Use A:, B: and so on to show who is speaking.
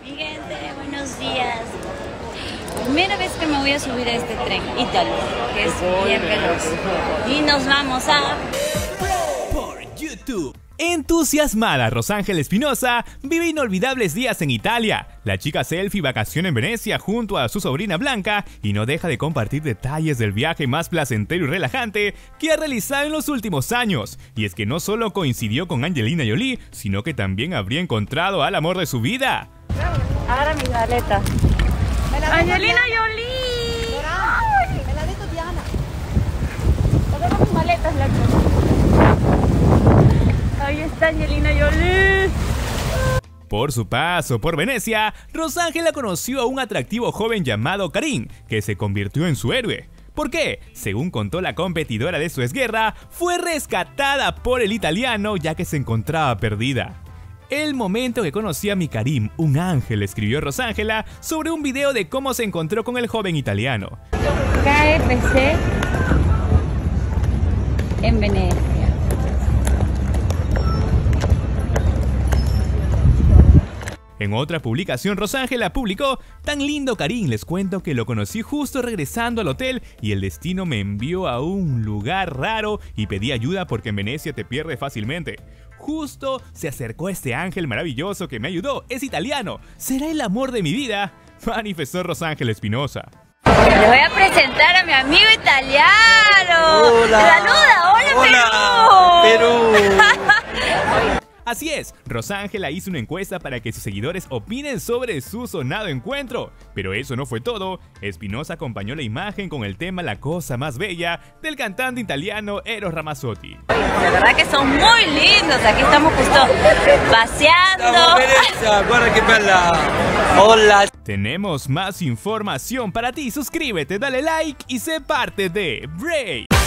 A: Mi gente, buenos días. Primera vez que me voy a subir a este tren, Ítalo, que es bien veloz. Y nos vamos a...
B: Por YouTube. Entusiasmada, Rosángela Espinosa vive inolvidables días en Italia. La chica selfie vacaciona en Venecia junto a su sobrina Blanca y no deja de compartir detalles del viaje más placentero y relajante que ha realizado en los últimos años. Y es que no solo coincidió con Angelina Jolie, sino que también habría encontrado al amor de su vida.
A: Ahora mi maleta. ¡Angelina Jolie!
C: ¡Ay! Heladito Diana.
A: Tenemos mis maletas, loco. Ahí está Angelina Jolie.
B: Por su paso por Venecia, Rosángela conoció a un atractivo joven llamado Karim, que se convirtió en su héroe. ¿Por qué? Según contó la competidora de su exguerra, fue rescatada por el italiano ya que se encontraba perdida. El momento que conocí a mi Karim, un ángel, escribió Rosángela sobre un video de cómo se encontró con el joven italiano.
A: KFC en Venecia.
B: En otra publicación, Rosángela publicó: tan lindo Karim, les cuento que lo conocí justo regresando al hotel y el destino me envió a un lugar raro y pedí ayuda porque en Venecia te pierdes fácilmente. Justo se acercó este ángel maravilloso que me ayudó, es italiano, será el amor de mi vida, manifestó Rosángela Espinosa.
A: Les voy a presentar a mi amigo italiano.
D: Hola.
A: Saluda,
D: hola Perú.
B: Así es, Rosángela hizo una encuesta para que sus seguidores opinen sobre su sonado encuentro. Pero eso no fue todo. Espinosa acompañó la imagen con el tema La cosa más bella del cantante italiano Eros Ramazzotti.
A: La verdad que son muy lindos. Aquí estamos justo paseando.
D: Guarda qué bella. Hola.
B: Tenemos más información para ti. Suscríbete, dale like y sé parte de Brave.